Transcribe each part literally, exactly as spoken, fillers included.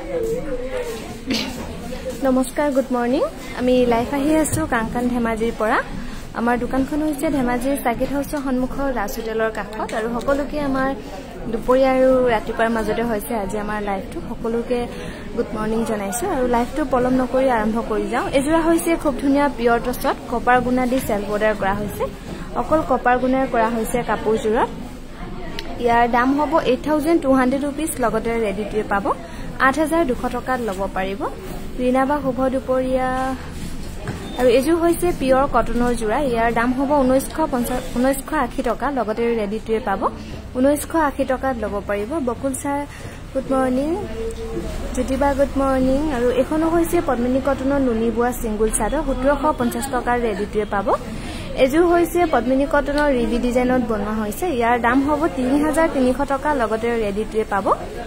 নমস্কাৰ good morning আমি live আহি আছো কাংকান ধেমাজিৰ পৰা আমাৰ দোকানখন হৈছে ধেমাজিৰ সাকেট হাউছৰ সন্মুখৰ ৰাজ হোটেলৰ কাষত আৰু সকলোকে আমাৰ দুপৰীয়া আৰু ৰাতিপুৱাৰ মাজতে হৈছে আজি আমাৰ লাইভটো সকলোকে গুড মৰ্নিং জনাইছো আৰু লাইভটো পলম নকৰি আৰম্ভ কৰি যাওঁ এজোৰা হৈছে খুব ধুনীয়া পিয়ৰ টছত কপাৰ গুণা দি সেল বৰ্ডাৰ কৰা হৈছে অকল কপাৰ গুণাৰ কৰা হৈছে কাপোৰজোৰত ইয়াৰ দাম হ'ব eight thousand two hundred rupees লগতে ৰেডি টু পাব eight thousand two hundred টকাত ল'ব পাৰিব ৰিনাবা শুভ দুপৰীয়া আৰু এজু হৈছে পিয়ৰ কটনৰ জোৰা ইয়াৰ দাম হ'ব nineteen eighty টকা লগতে ৰেডি টু পাব nineteen eighty টকাত ল'ব পাৰিব বকুল ছাৰ গুড মৰ্নিং জুতিবা গুড মৰ্নিং আৰু এখনো হৈছে পদ্মিনী কটনৰ নুনি বুৱা সিঙ্গল চাদৰ seventeen fifty টকাৰ ৰেডি টু পাব এজু হৈছে পদ্মিনী কটনৰ ৰিবি ডিজাইনত বনোৱা হৈছে ইয়াৰ দাম হ'ব three thousand three hundred টকা লগতে ৰেডি টু পাব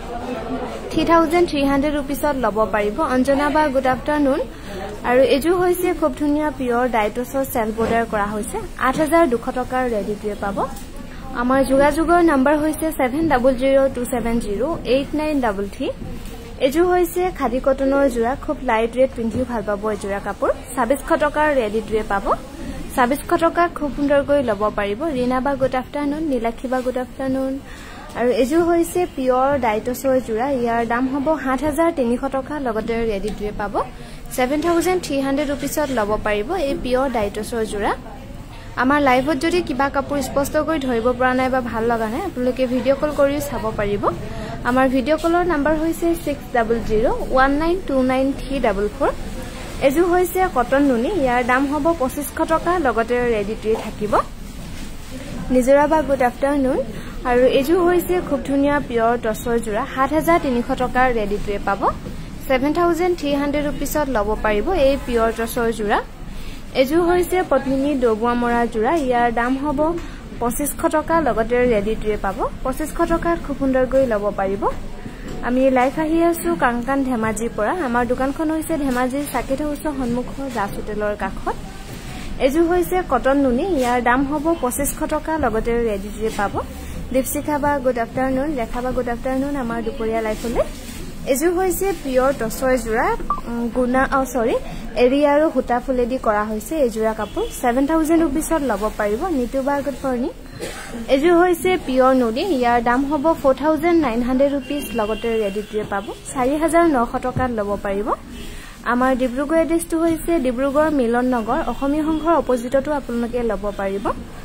three thousand three hundred rupeesত ল'ব পাৰিব অঞ্জনা বা গুড আফটাৰনুন আৰু এজু হৈছে খুব ধুনীয়া পিয়ৰ ডাইটছৰ সেল বৰ্ডাৰ কৰা হৈছে eight thousand two hundred টকাৰ ৰেডি টু পাব আমাৰ যোগাযোগৰ নম্বৰ হৈছে seven zero zero two seven zero eight nine three three এজু হৈছে খাদি কটনৰ জোৰা খুব লাইট ৱেট পিন্ধি ভাল পাব এজোৰা কাপোৰ twenty-six hundred টকাৰ ৰেডি টু পাব twenty-six hundred টকা খুব সুন্দৰকৈ ল'ব পাৰিব ৰীনা বা গুড আফটাৰনুন নীলাক্ষী বা গুড আফটাৰনুন আৰু এজু হৈছে পিয়ৰ ডাইটছৰ জোৰা ইয়াৰ দাম হ'ব seven thousand three hundred টকা লগতে ৰেডি টু পাব seven thousand three hundred rupeesত ল'ব পাৰিব এই পিয়ৰ ডাইটছৰ জোৰা আমাৰ লাইভত যদি কিবা কাপোৰ স্পষ্ট কৰি ধৰিব পৰা নাই বা ভাল লগা নাই আপোনালোকে ভিডিঅ' কল কৰি চাব পাৰিব আমাৰ ভিডিঅ' কলৰ নম্বৰ হৈছে six zero zero one nine two nine three four four এজু হৈছে কটন নুনি ইয়াৰ দাম হ'ব twenty-five hundred টকা লগতে ৰেডি টু থাকিব নিজৰা বা গুড আফটাৰনুন আৰু এজু হৈছে খুব ধুনীয়া পিয়ৰ টছৰ জোৰা seven thousand three hundred টকাৰ ৰেডি টু পাব seven thousand three hundred rupeesত ল'ব পাৰিব এই পিয়ৰ টছৰ জোৰা এজু হৈছে পদ্মিনী দবুৱা মৰা জোৰা ইয়াৰ দাম হ'ব twenty-five hundred টকা লগতে ৰেডি টু পাব twenty-five hundred টকাত খুব সুন্দৰকৈ ল'ব পাৰিব আমি লাইভ আহি আছো কাংকান ধেমাজিৰ পৰা আমাৰ দোকানখন হৈছে ধেমাজিৰ সাকেট হাউছৰ সন্মুখৰ ৰাজ হোটেলৰ কাষত এজু হৈছে কটন নুনি ইয়াৰ দাম হ'ব twenty-five hundred টকা লগতে ৰেডি টু পাব দীপশিখা বা গুড আফটাৰনুন ৰেখা বা গুড আফটাৰনুন আমাৰ দুপৰীয়া লাইভলৈ এজু হৈছে পিয়ৰ টছৰ জোৰা গুণা অ সৰি এৰি আৰু হুটা ফুলেদি কৰা হৈছে এজোৰা কাপোৰ seven thousand rupeesত ল'ব পাৰিব নিতু বা গুড মৰ্নিং এজু হৈছে পিয়ৰ নুনি ইয়াৰ দাম হ'ব four thousand nine hundred rupees লগতে ৰেডি টু পাব four thousand nine hundred টকাত ল'ব পাৰিব আমাৰ ডিব্ৰুগড় এড্ৰেছটো হৈছে ডিব্ৰুগড় মিলন নগৰ অসমীয়া সংঘৰ অপজিটতো আপোনালোকে ল'ব পাৰিব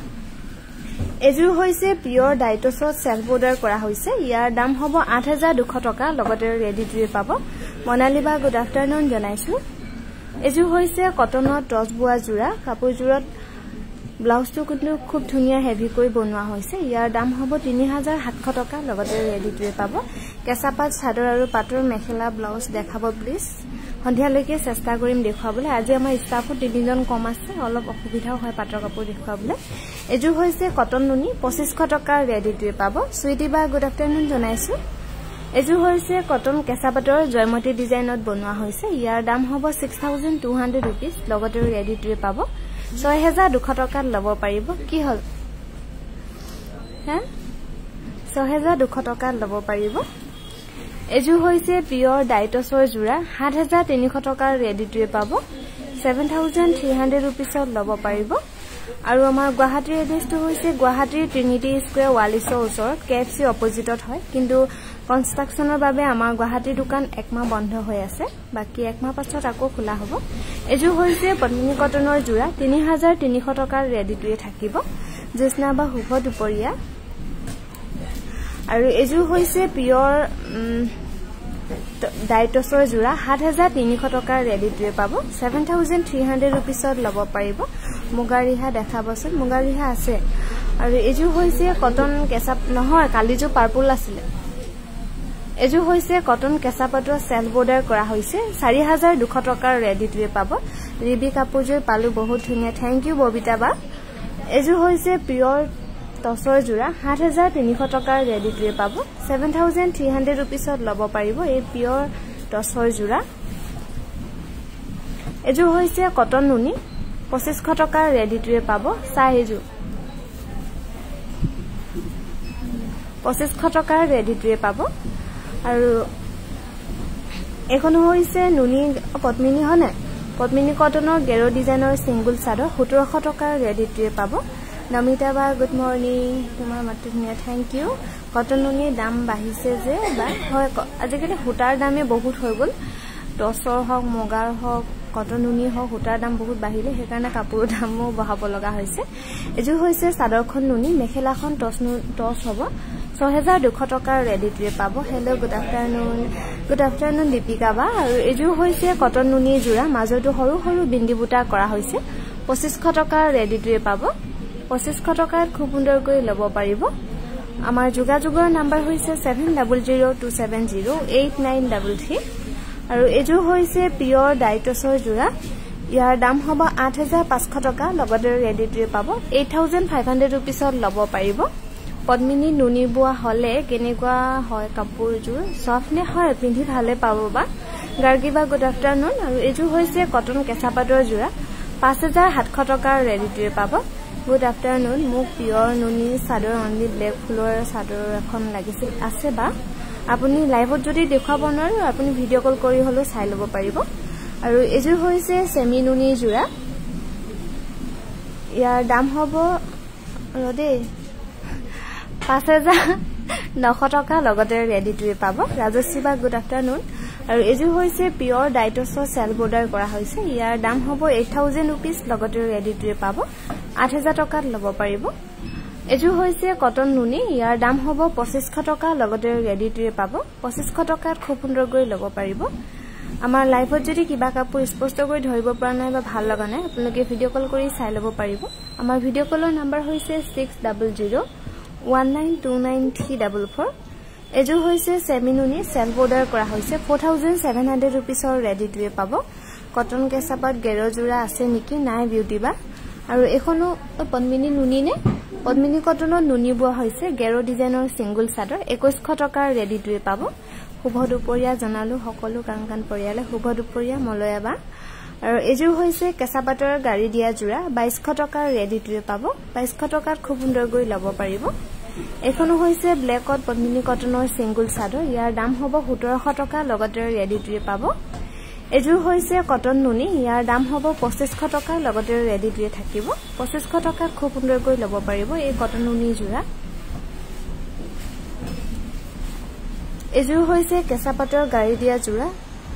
এজু হৈছে পিয়ৰ ডাইটছৰ সেল বৰ্ডাৰ কৰা হৈছে ইয়াৰ দাম হ'ব eight thousand two hundred টকা লগতে ৰেডি টু পাব মনালী বা গুড আফটাৰনুন জনাইছো এজু হৈছে কটনৰ টছ বুৱা জোৰা কাপোৰজোৰত ব্লাউজটো কিন্তু খুব ধুনীয়া হেভি কৈ বনোৱা হৈছে ইয়াৰ দাম হ'ব three thousand seven hundred টকা লগতে ৰেডি টু পাব কেঁচাপাত চাদৰ আৰু পাটৰ মেখেলা ব্লাউজ দেখাব প্লিজ সন্ধিয়ালৈকে চেষ্টা কৰিম দেখুৱাবলৈ আজি আমাৰ ষ্টাফো তিনিজন কম আছে অলপ অসুবিধাও হয় পাটৰ কাপোৰ দেখুৱাবলৈ এজু হৈছে কটন নুনি twenty-five hundred টকা ৰেডি টু পাব সুইটি বা গুড আফটাৰনুন জনাইছো এজু হৈছে কটন কেঁচাপাতৰ জয়মতী ডিজাইনত বনোৱা হৈছে ইয়াৰ দাম হ'ব six thousand two hundred rupees লগতে ৰেডি টু পাব six thousand two hundred টকাত ল'ব পাৰিব কি হল হে six thousand two hundred টকাত ল'ব পাৰিব এজু হৈছে পিয়ৰ ডাইটছৰ জোৰা seven thousand three hundred টকাৰ ৰেডি টু পাব seven thousand three hundred rupeesত ল'ব পাৰিব আৰু আমাৰ গুৱাহাটীৰ এড্ৰেছটো হৈছে গুৱাহাটীৰ ট্ৰিনিটি স্কয়াৰ ওৱালিছৰ ওচৰত কেএফচি অপজিটত হয় কিন্তু কনষ্ট্ৰাকচনৰ বাবে আমাৰ গুৱাহাটী দোকান একমাহ বন্ধ হৈ আছে বাকি একমাহ পাছত আকৌ খোলা হ'ব এজু হৈছে পদ্মিনী কটনৰ জোৰা three thousand three hundred টকাৰ ৰেডি টু থাকিব জেসনা বা শুভ দুপৰীয়া আৰু এজু হৈছে পিয়ৰ ডাইটছৰ জোৰা seven thousand three hundred টকাৰ ৰেডি টু পাব seven thousand three hundred rupeesত ল'ব পাৰিব মুগাৰিহা দেখাবচোন মুগাৰিহা আছে আৰু এজু হৈছে কটন কেঁচা নহয় কালিজো পাৰ্পল আছিল এজু হৈছে কটন কেঁচাপাতৰ সেল বৰ্ডাৰ কৰা হৈছে four thousand two hundred টকাৰ ৰেডি টু পাব ৰিবি কাপোৰজোৰ পালো বহুত ধুনীয়া থ্যাংক ইউ ববিতা বা এজু হৈছে পিয়ৰ টছৰ জোৰা seven thousand three hundred টকাৰ ৰেডি টু পাব seven thousand three hundred rupeesত ল'ব পাৰিব এই পিয়ৰ টছৰ জোৰা এজু হৈছে কটন নুনি twenty-five hundred টকাৰ ৰেডি টু পাব চাই এজু twenty-five hundred টকাৰ ৰেডি টু পাব আৰু এখনো হৈছে নুনি পদ্মিনী হনে পদ্মিনী কটনৰ গেৰো ডিজাইনৰ সিঙ্গল চাদৰ সোতৰশ টকাৰ ৰেডি টুৱে পাব নমিতা বা গুড মৰ্নিং তোমাৰ মাতটো ধুনীয়া থ্যাংক ইউ কটন নুনিৰ দাম বাঢ়িছে যে বা হয় আজিকালি সূতাৰ দামে বহুত হৈ গল টছৰ হক মুগাৰ হক কটন নুনি হক সূতাৰ দাম বহুত বাঢ়িলে সেইকাৰণে কাপোৰৰ দামও বঢ়াব লগা হৈছে এজু হৈছে চাদৰখন নুনি মেখেলাখন টছ টছ হ'ব ছয় হাজাৰ দুশ টকাৰ ৰেডি টুৱে পাব hello good afternoon good afternoon Deepika বা আৰু এজু হৈছে কটন নুনি জোৰা মাজতো সৰু সৰু বিন্দি বুটা কৰা হৈছে পঁচিছশ টকাৰ ৰেডি টুৱে পাব পঁচিছশ টকাত খুব সুন্দৰকৈ ল'ব পাৰিব আমাৰ যোগাযোগৰ নাম্বাৰ হৈছে seven zero zero two seven zero eight nine three three আৰু এজু হৈছে পিয়ৰ ডাইটছৰ জোৰা ইয়াৰ দাম হ'ব আঠ হাজাৰ পাঁচশ টকা লগতে ৰেডি টুৱে পাব eight thousand five hundred rupeesত ল'ব পাৰিব পদ্মিনী নুনি বুৱা হলে কেনেকুৱা হয় কাপোৰজোৰ সফ্টনে হয় পিন্ধি ভালে পাব বা গাৰ্গিবা গুড আফটাৰনুন আৰু এজু হৈছে কটন কেঁচা পাটৰ জোৰা পাঁচ হাজাৰ সাতশ টকাৰ ৰেডি টুৱে পাব গুড আফটাৰনুন মোক পিয়ৰ নুনি চাদৰ অনলি ব্লেক ফুলৰ চাদৰ এখন লাগিছিল আছে বা আপুনি লাইভত যদি দেখাব নোৱাৰে আপুনি ভিডিও কল কৰি হলো চাই ল'ব পাৰিব আৰু এজু হৈছে সেমি নুনি জোৰা ইয়াৰ দাম হ'ব ৰদে পাঁচ হাজাৰ নশ টকা লগতে ৰেডি টুৱে পাব ৰাজশ্ৰী বা গুড আফটাৰনুন আৰু এজু হৈছে পিয়ৰ ডাইটছৰ সেল বৰ্ডাৰ কৰা হৈছে ইয়াৰ দাম হ'ব eight thousand rupees লগতে ৰেডি টুৱে পাব আঠ হাজাৰ টকাত ল'ব পাৰিব এজু হৈছে কটন নুনি ইয়াৰ দাম হ'ব পঁচিছশ টকা লগতে ৰেডি টুৱে পাব পঁচিছশ টকাত খুব সুন্দৰকৈ ল'ব পাৰিব আমাৰ লাইভত যদি কিবা কাপোৰ স্পষ্টকৈ ধৰিব পৰা নাই বা ভাল লগা নাই আপোনালোকে ভিডিও কল কৰি চাই ল'ব পাৰিব আমাৰ ভিডিও কলৰ নাম্বাৰ হৈছে six zero zero one nine two nine three four four এজু হৈছে সেমি নুনি সেল বৰ্ডাৰ কৰা হৈছে four thousand seven hundred rupeesৰ ৰেডি টুৱে পাব কটন কেঁচাপাত গেৰো জোৰা আছে নেকি নাই বিউটি বা আৰু এখনো পদ্মিনী নুনি নে পদ্মিনী কটনৰ নুনি বুৱা হৈছে গেৰো ডিজাইনৰ সিঙ্গল চাদৰ একৈছশ টকাৰ ৰেডি টুৱে পাব শুভ দুপৰীয়া জনালো সকলো কাংকান পৰিয়ালে শুভ দুপৰীয়া মলয়া বা আৰু এজু হৈছে কেঁচাপাতৰ গাড়ী দিয়া জোৰা বাইছশ টকাৰ ৰেডি টুৱে পাব বাইছশ টকাত খুব সুন্দৰকৈ ল'ব পাৰিব এখনো হৈছে ব্লেকত পদ্মিনী কটনৰ সিঙ্গল চাদৰ ইয়াৰ দাম হ'ব সোতৰশ টকা লগতে ৰেডি টুৱে পাব এজু হৈছে কটন নুনি ইয়াৰ দাম হ'ব পঁচিছশ টকা লগতে ৰেডি টুৱে থাকিব পঁচিছশ টকাত খুব সুন্দৰকৈ ল'ব পাৰিব এই কটন নুনি জোৰা এজু হৈছে কেঁচাপাতৰ গাড়ী দিয়া জোৰা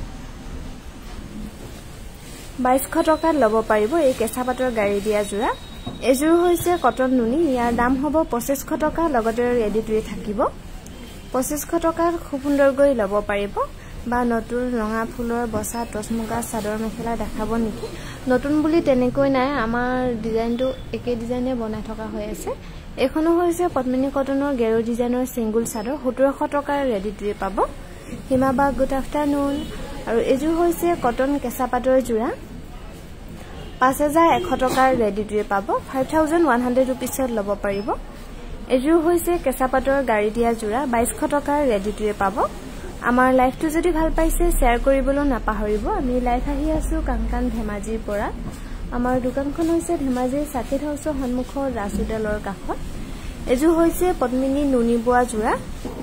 বাইছশ টকাত ল'ব পাৰিব এই কেঁচাপাতৰ গাড়ী দিয়া জোৰা এজু হৈছে কটন নুনি ইয়াৰ দাম হ'ব পঁচিছশ টকা লগতে ৰেডি টুৱে থাকিব পঁচিছশ টকাত খুব সুন্দৰকৈ ল'ব পাৰিব বা নতুন ৰঙা ফুলৰ বসা টসমুগা চাদৰ মেখেলা দেখাব নেকি নতুন বুলি তেনেকৈ নাই আমাৰ ডিজাইনটো একে ডিজাইনে বনাই থকা হৈ আছে এখনো হৈছে পদ্মিনী কটনৰ গেৰো ডিজাইনৰ সিঙ্গল চাদৰ সোতৰশ টকাৰ ৰেডি টুৱে পাব হিমা বা গুড আফটাৰনুন আৰু এজু হৈছে কটন কেঁচা পাটৰ জোৰা পাঁচ হাজাৰ এশ টকাৰ ৰেডি টুৱে পাব five thousand one hundred rupeesত ল'ব পাৰিব এজু হৈছে কেঁচা পাটৰ গাড়ী দিয়া জোৰা বাইছশ টকাৰ ৰেডি টুৱে পাব আমাৰ লাইভটো যদি ভাল পাইছে শেয়াৰ কৰিবলৈ নাপাহৰিব আমি লাইভ আহি আছো কাংকান ধেমাজিৰ পৰা আমাৰ দোকানখন হৈছে ধেমাজিৰ সাকেত হাউছৰ সন্মুখৰ ৰাজ হোটেলৰ কাষত এজু হৈছে পদ্মিনী নুনি বুৱা জোৰা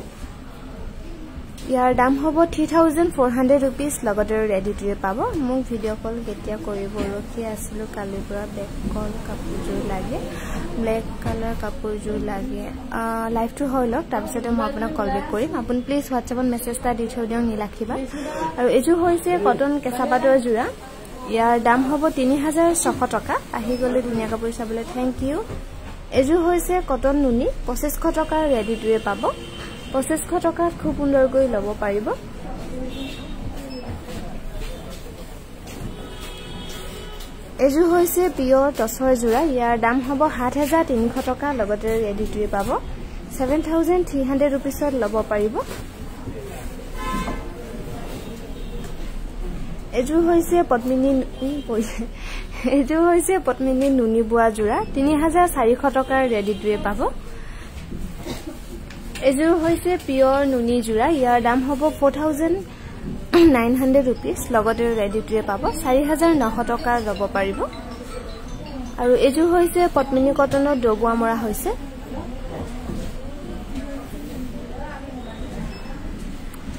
ইয়াৰ দাম হ'ব three thousand four hundred rupees লগতে ৰেডি টুৱে পাব মোক ভিডিও কল কেতিয়া কৰিব ৰখি আছিলো কালিৰ পৰা ব্লেক কল কাপোৰজোৰ লাগে ব্লেক কালাৰ কাপোৰজোৰ লাগে লাইভটো হৈ লওক তাৰপিছতে মই আপোনাক কল বেক কৰিম আপুনি প্লিজ হোৱাটছএপত মেছেজ এটা দি থৈ দিয়ক নিলাখিবা আৰু এজু হৈছে কটন কেঁচা পাটৰ জোৰা ইয়াৰ দাম হ'ব তিনি হাজাৰ ছশ টকা আহি গলে ধুনীয়া কাপোৰ চাবলৈ থ্যাংক ইউ এজু হৈছে কটন নুনি পঁচিছশ টকাৰ ৰেডি টুৱে পাব পঁচিছশ টকাত খুব সুন্দৰকৈ ল'ব পাৰিব এজু হৈছে পিয়ৰ টছৰ জোৰা ইয়াৰ দাম হ'ব সাত হাজাৰ তিনিশ টকা লগতে ৰেডি টুৱে পাব seven thousand three hundred rupeesত ল'ব পাৰিব এজু হৈছে পদ্মিনী এজু হৈছে পদ্মিনী নুনি বুৱা জোৰা তিনি হাজাৰ চাৰিশ টকাৰ ৰেডি টুৱে পাব এজু হৈছে পিয়ৰ নুনি জোৰা ইয়াৰ দাম হ'ব four thousand nine hundred rupees লগতে ৰেডি টুৱে পাব চাৰি হাজাৰ নশ টকা ল'ব পাৰিব আৰু এজু হৈছে পদ্মিনী কটনৰ দগুৱা মৰা হৈছে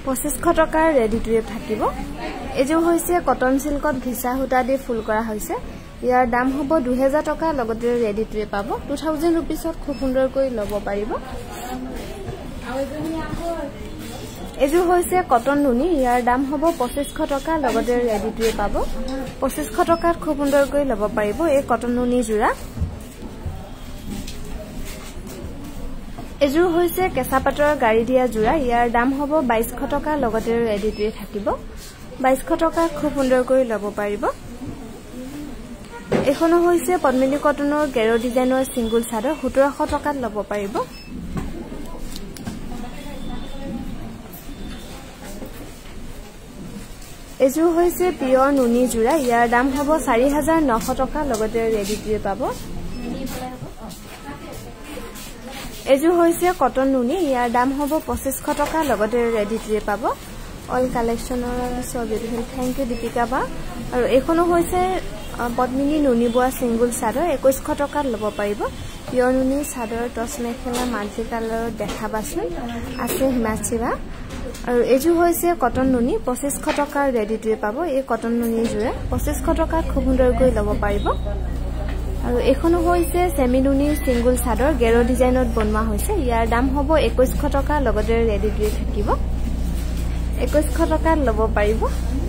পঁচিছশ টকাৰ ৰেডি টু ৱেভ থাকিব। এযোৰ হৈছে কটন সিল্কত ঘিচা সূতা দি ফুল কৰা হৈছে। ইয়াৰ দাম হ'ব দুই হাজাৰ টকা, লগতে ৰেডি টু ৱেভ পাব। টু থাউজেণ্ড ৰুপিছত খুব সুন্দৰকৈ ল'ব পাৰিব। এযোৰ হৈছে কটন নুনি, ইয়াৰ দাম হ'ব পঁচিছশ টকা, লগতে ৰেডি টু ৱেভ পাব। পঁচিছশ টকাত খুব সুন্দৰকৈ ল'ব পাৰিব এই কটন নুনি যোৰা। এযোৰ হৈছে কেঁচা পাটৰ গাড়ী দিয়া যোৰা, ইয়াৰ দাম হ'ব বাইছশ টকা, লগতে ৰেডি টু ৱেভ থাকিব। বাইছশ টকাত খুব সুন্দৰকৈ ল'ব পাৰিব। এখনো হৈছে পদ্মিনী কটনৰ গেৰ ডিজাইনৰ সিংগুল চাদৰ, সোতৰশ টকাত ল'ব পাৰিব। এযোৰ হৈছে পিয়ৰ নুনি যোৰা, ইয়াৰ দাম হ'ব চাৰি হাজাৰ নশ টকা, লগতে ৰেডি টু ৱেভ পাব। এযোৰ হৈছে কটন নুনি, ইয়াৰ দাম হ'ব পঁচিছশ টকা, লগতে ৰেডি টু ৱেভ পাব। অল কালেকশ্যনৰ সব বিউটিফুল, থেংক ইউ দীপিকা বা। আৰু এইখনো হৈছে পদ্মিনী নুনি বোৱা সিংগুল চাদৰ, একৈছশ টকাত ল'ব পাৰিব। পিয়ৰ নুনি চাদৰ টচ মেখেলা মাল্টি কালাৰত দেখাবাচোন, আছে হিমাচি বা। আৰু এযোৰ হৈছে কটন নুনি, পঁচিছশ টকাৰ ৰেডি টু ৱেভ পাব। এই কটন নুনি যোৰা পঁচিছশ টকাত খুব সুন্দৰকৈ ল'ব পাৰিব। আৰু এইখনো হৈছে চেমি নুনি সিংগুল চাদৰ, গেৰ ডিজাইনত বনোৱা হৈছে। ইয়াৰ দাম হ'ব একৈছশ টকা, লগতে ৰেডি টু ৱেভ থাকিব। একৈছশ টকাত ল'ব পাৰিব।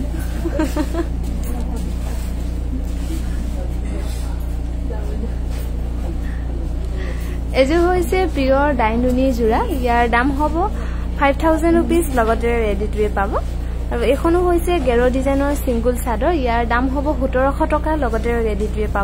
এযোৰ হৈছে পিয়ৰ ডাইনুনি যোৰা, ইয়াৰ দাম হ'ব five thousand rupees, ready ready to wave পাব। আৰু এইখনো হৈছে গেৰ ডিজাইনৰ সিংগুল চাদৰ, ইয়াৰ দাম হ'ব সোতৰশ টকা, লগতে ৰেডি টু ৱেভ পাব।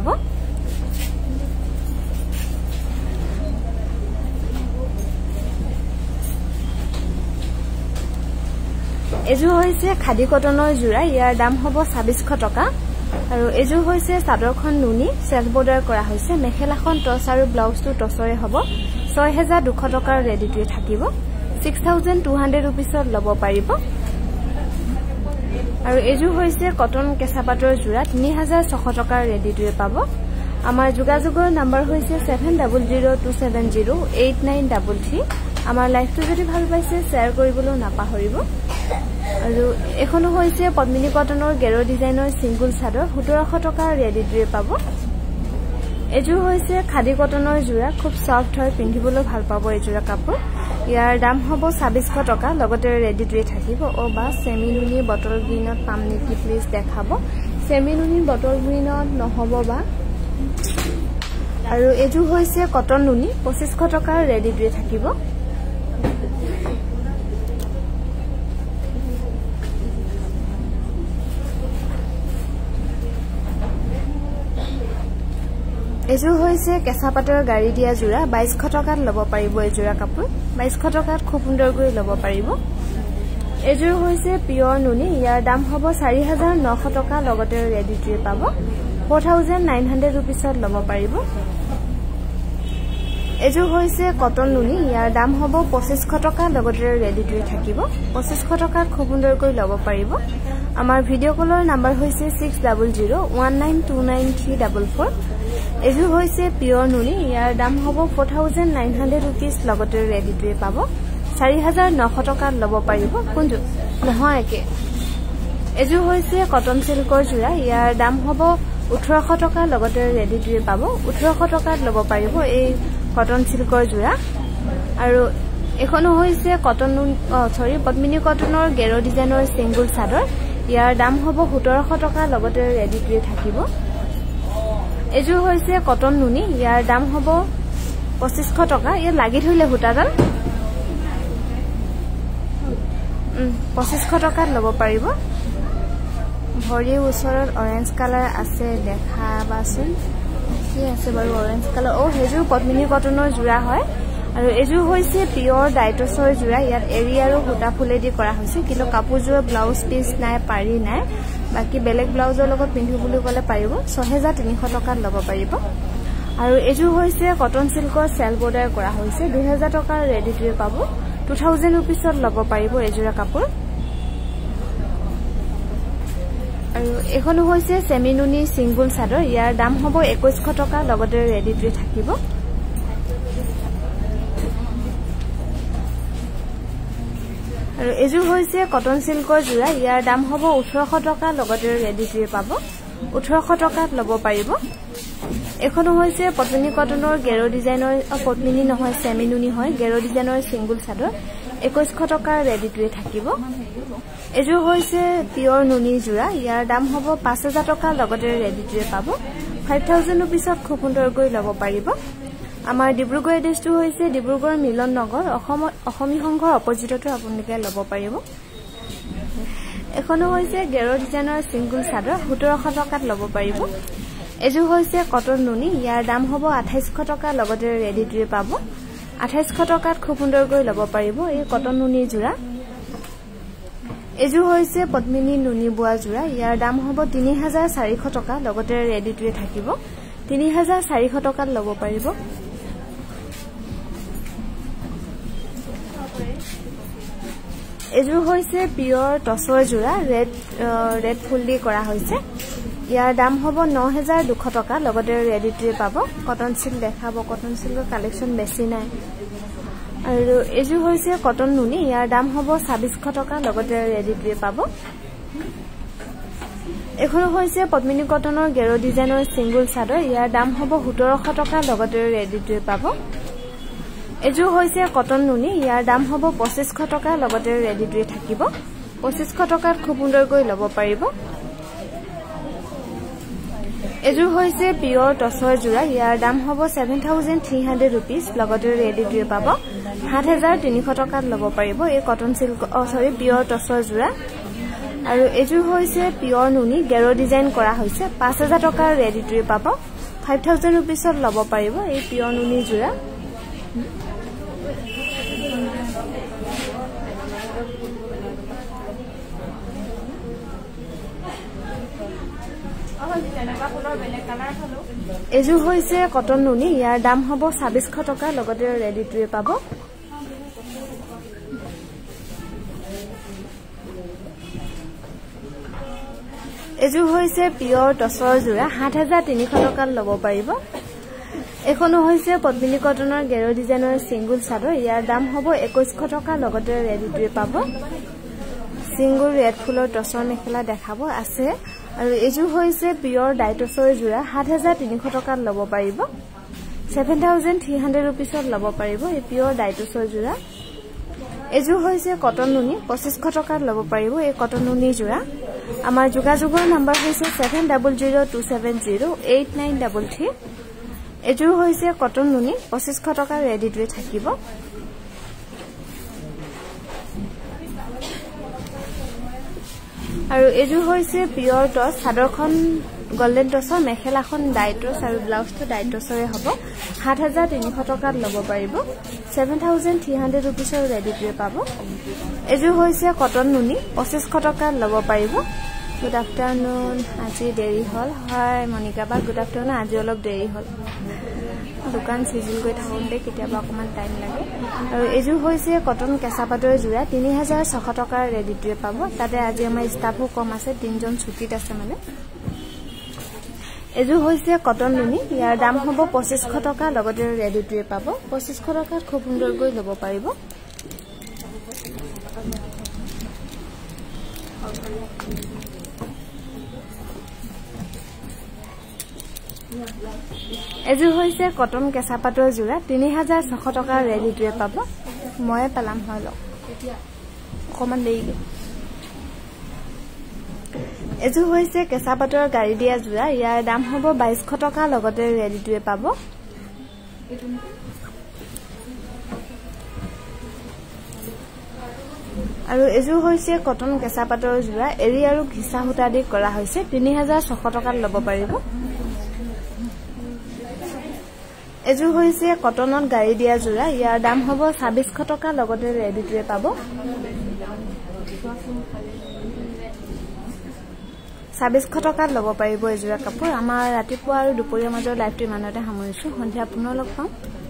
এযোৰ হৈছে খাদী কটনৰ যোৰা, ইয়াৰ দাম হ'ব ছাব্বিছশ টকা। আৰু এযোৰ হৈছে চাদৰখন নুনি চেল্ফ বৰ্ডাৰ কৰা হৈছে। মেখেলাখন টচ আৰু ব্লাউজটো টচৰে হ'ব। ছয় হাজাৰ দুশ টকাৰ ৰেডি টু ৱেভ থাকিব। ছিক্স থাউজেণ্ড টু হাণ্ড্ৰেড ৰুপিছত ল'ব পাৰিব। আৰু এযোৰ হৈছে কটন কেঁচা পাটৰ যোৰা, তিনি হাজাৰ ছশ টকাৰ ৰেডি টু ৱেভ পাব। আমাৰ যোগাযোগৰ নাম্বাৰ হৈছে seven double zero' two seven zero' eight nine double three. আমাৰ লাইভটো যদি ভাল পাইছে শ্বেয়াৰ কৰিবলৈ নাপাহৰিব। আৰু এখনো হৈছে পদ্মিনী কটনৰ গেৰ ডিজাইনৰ সিংগুল চাদৰ, সোতৰশ টকাৰ ৰেডি টু ৱেভ পাব। এযোৰ হৈছে খাদী কটনৰ যোৰা, খুব ছফ্ট হয়, পিন্ধিবলৈ ভাল পাব এইযোৰা কাপোৰ। ইয়াৰ দাম হ'ব ছাব্বিছশ টকা, লগতে ৰেডি টু ৱেভ থাকিব। অ' বা চেমি নুনি বটল গ্ৰীণত পাম নেকি প্লিজ দেখাব। চেমি নুনি বটল গ্ৰীণত নহ'ব বা। আৰু এযোৰ হৈছে কটন নুনি, পঁচিছশ টকাৰ ৰেডি টু ৱেভ থাকিব। এযোৰ হৈছে কেঁচা পাটৰ গাড়ী দিয়া যোৰা, বাইছশ টকাত ল'ব পাৰিব এইযোৰা কাপোৰ। বাইছশ টকাত খুব সুন্দৰকৈ ল'ব পাৰিব। এযোৰ হৈছে পিয়ৰ নুনি, ইয়াৰ দাম হ'ব চাৰি হাজাৰ নশ টকা, লগতে ৰেডি টু ৱেভ পাব। ফ'ৰ থাউজেণ্ড নাইন হাণ্ড্ৰেড ৰুপিছত ল'ব পাৰিব। এযোৰ হৈছে কটন নুনি, ইয়াৰ দাম হ'ব পঁচিছশ টকা, লগতে ৰেডি টু ৱেভ থাকিব। পঁচিছশ টকাত খুব সুন্দৰকৈ ল'ব পাৰিব। আমাৰ ভিডিঅ' কলৰ নাম্বাৰ হৈছে six double zero' one nine two nine three double four. এযোৰ হৈছে পিয়ৰ নুনি, ইয়াৰ দাম হ'ব four thousand nine hundred rupees, ready ready to wave পাব। চাৰি হাজাৰ নশ টকাত ল'ব পাৰিব। কোনটো নহয় একে। এযোৰ হৈছে কটন চিল্কৰ যোৰা, ইয়াৰ দাম হ'ব ওঠৰশ টকা, লগতে ৰেডি টু ৱেভ পাব। ওঠৰশ টকাত ল'ব পাৰিব এই কটন চিল্কৰ যোৰা। আৰু এখনো হৈছে কটন চৰি পদ্মিনী কটনৰ গেৰ ডিজাইনৰ সিংগুল চাদৰ, ইয়াৰ দাম হ'ব সোতৰশ টকা, লগতে ৰেডি টু ৱেভ থাকিব। এযোৰ হৈছে কটন নুনি, ইয়াৰ দাম হ'ব পঁচিছশ টকা। ইয়াত লাগি ধৰিলে সূতাডাল পঁচিছশ টকাত ল'ব পাৰিব। ভৰিৰ ওচৰত অৰেঞ্জ কালাৰ আছে, দেখাবাচোন কি আছে বাৰু অৰেঞ্জ কালাৰ। অ' সেইযোৰ পদ্মিনী কটনৰ যোৰা হয়। আৰু এযোৰ হৈছে পিয়ৰ ডাইটছৰ যোৰা, ইয়াত এৰী আৰু সূতা ফুলেদি কৰা হৈছে। কিন্তু কাপোৰযোৰৰ ব্লাউজ পিচ নাই, পাৰি নাই। বাকী বেলেগ ব্লাউজৰ লগত পিন্ধো বুলি ক'লে পাৰিব। ছহেজাৰ তিনিশ টকাত ল'ব পাৰিব। আৰু এযোৰ হৈছে কটন চিল্কৰ চেল বৰ্ডাৰ কৰা হৈছে, দুহেজাৰ টকাৰ ৰেডি টু ৱেভ পাব। টু থাউজেণ্ড ৰুপিছত ল'ব পাৰিব এইযোৰা কাপোৰ। আৰু এখনো হৈছে চেমি নুনি সিংগুল চাদৰ, ইয়াৰ দাম হ'ব একৈছশ টকা, লগতে ৰেডি টু ৱেভ থাকিব। আৰু এজু হৈছে কটন সিল্কৰ জোৰা ইয়াৰ দাম হ'ব ওঠৰশ টকা লগতে ৰেডি টু পাব ওঠৰশ টকাত ল'ব পাৰিব এখন হৈছে পটনি কটনৰ গেৰো ডিজাইনৰ পটমিনি নহয় সেমিনুনি হয় গেৰো ডিজাইনৰ সিঙ্গল চাদৰ একৈশ টকা ৰেডি টু থাকিব এজু হৈছে পিওৰ নুনি জোৰা ইয়াৰ দাম হ'ব পাঁচ হাজাৰ টকা লগতে ৰেডি টু পাব পাঁচ হাজাৰ ৰুপিছত খুব সুন্দৰকৈ ল'ব পাৰিব আমাৰ ডিব্ৰুগড় এড্ৰেছটো হৈছে ডিব্ৰুগড় মিলন নগৰ অসম অসমী সংঘৰ অপজিটটো আপোনালোকে ল'ব পাৰিব এখন হৈছে গেৰো ডিজাইনৰ সিঙ্গল চাদৰ সোতৰশ টকাত ল'ব পাৰিব এজু হৈছে কটন নুনি ইয়াৰ দাম হ'ব আঠাইশ টকা লগতে ৰেডি টু পাব আঠাইশ টকাত খুব সুন্দৰকৈ ল'ব পাৰিব এই কটন নুনি জোৰা এজু হৈছে পদ্মিনী নুনি বুৱা জোৰা ইয়াৰ দাম হ'ব তিনি হাজাৰ চাৰিশ টকা লগতে ৰেডি টু থাকিব তিনি হাজাৰ চাৰিশ টকাত ল'ব পাৰিব এজু হৈছে পিওৰ টছৰ জোৰা ৰেড ৰেড ফুল দি কৰা হৈছে ইয়াৰ দাম হ'ব ন হাজাৰ দুশ টকা লগতে ৰেডি টু পাব কটন সিল্ক দেখাব কটন সিল্কৰ কালেকচন বেছি নাই আৰু এজু হৈছে কটন নুনি ইয়াৰ দাম হ'ব ছাব্বিশ টকা লগতে ৰেডি টু পাব এখন হৈছে পদ্মিনী কটনৰ গেৰো ডিজাইনৰ সিঙ্গল চাদৰ ইয়াৰ দাম হ'ব সোতৰশ টকা লগতে ৰেডি টু পাব এজু হৈছে কটন নুনি ইয়াৰ দাম হ'ব পঁচিশ টকা লগতে ৰেডি টু থাকিব পঁচিশ টকাত খুব সুন্দৰকৈ ল'ব পাৰিব এজু হৈছে পিওৰ টছৰ জোৰা ইয়াৰ দাম হ'ব সাত হাজাৰ তিনিশ ৰুপিস লগতে ৰেডি টু পাব সাত হাজাৰ তিনিশ টকাত ল'ব পাৰিব এই কটন সিল্ক সৰি পিওৰ টছৰ জোৰা আৰু এজু হৈছে পিওৰ নুনি গেৰো ডিজাইন কৰা হৈছে পাঁচ হাজাৰ টকাৰ ৰেডি টু পাব পাঁচ হাজাৰ ৰুপিসত ল'ব পাৰিব এই পিওৰ নুনি জোৰা এজু হৈছে কটন নুনি ইয়াৰ দাম হ'ব ছাব্বিশ টকা লগতে ৰেডি টু পাব এজু হৈছে পিওৰ টছৰ জোৰা সাত হাজাৰ তিনিশ টকাত ল'ব পাৰিব এখন হৈছে পদ্মিনী কটনৰ গেৰো ডিজাইনৰ সিঙ্গল চাদৰ ইয়াৰ দাম হ'ব একৈশ টকা লগতে ৰেডি টু পাব সিঙ্গল ৰেড ফুলৰ টছৰ মেখেলা দেখাব আছে আৰু এজু হৈছে পিওৰ ডাইটছৰ জোৰা সাত হাজাৰ তিনিশ টকাত ল'ব পাৰিব সাত হাজাৰ তিনিশ ৰুপিসত ল'ব পাৰিব এই পিওৰ ডাইটছৰ জোৰা এজু হৈছে কটন নুনি পঁচিশ টকাত ল'ব পাৰিব এই কটন নুনি জোৰা আমাৰ যোগাযোগৰ নম্বৰ হৈছে সাত শূন্য শূন্য দুই সাত শূন্য আঠ নয় তিন তিন এজু হৈছে কটন নুনি পঁচিশ টকা ৰেডি টু থাকিব আৰু এজু হৈছে পিওৰ টছ চাদৰখন গোল্ডেন টছৰ মেখেলাখন ডাইটছ আৰু ব্লাউজটো ডাইটছৰে হ'ব সাত হাজাৰ তিনিশ টকাত ল'ব পাৰিব সাত হাজাৰ তিনিশ ৰুপিসৰ ৰেডি টু পাব এজু হৈছে কটন নুনি পঁচিশ টকাত ল'ব পাৰিব গুড আফটাৰনুন আজি দেৰি হ'ল হয় মনিকা বা গুড আফটাৰনুন আজি অলপ দেৰি হ'ল দোকান সিজিল গৈ থাকোঁতে কেতিয়াবা অকমান টাইম লাগে আৰু এজু হৈছে কটন কেঁচা পাটৰ জোৰা তিনি হাজাৰ ছশ টকাৰ ৰেডি টু পাব তাতে আজি আমাৰ ষ্টাফো কম আছে তিনজন ছুটিত আছে মানে এজু হৈছে কটন নুনি ইয়াৰ দাম হ'ব পঁচিশ টকা লগতে ৰেডি টু পাব পঁচিশ টকাত খুব সুন্দৰকৈ ল'ব পাৰিব এজু হৈছে কটন কেঁচা পাটৰ জোৰা তিনি হাজাৰ ছশ টকাৰ ৰেডি টু পাব ময়ে পেলাম হয় লওক অকমান দেৰিকে এজু হৈছে কেঁচা পাটৰ গাড়ী দিয়া জোৰা ইয়াৰ দাম হ'ব বাইশ টকা লগতে ৰেডি টু পাব আৰু এজু হৈছে কটন কেঁচা পাটৰ জোৰা এৰি আৰু ঘিচা সূতা দি কৰা হৈছে তিনি হাজাৰ ছশ টকাত ল'ব পাৰিব এজু হৈছে কটনত গাড়ী দিয়া জোৰা ইয়াৰ দাম হ'ব ছাব্বিশ টকা লগতে ৰেডি টু পাব ছাব্বিশ টকাত ল'ব পাৰিব এই জোৰা কাপোৰ আমাৰ ৰাতিপুৱা আৰু দুপৰীয়া মাজৰ লাইভটো ইমানতে সামৰিছো সন্ধিয়া পুনৰ লগ পাম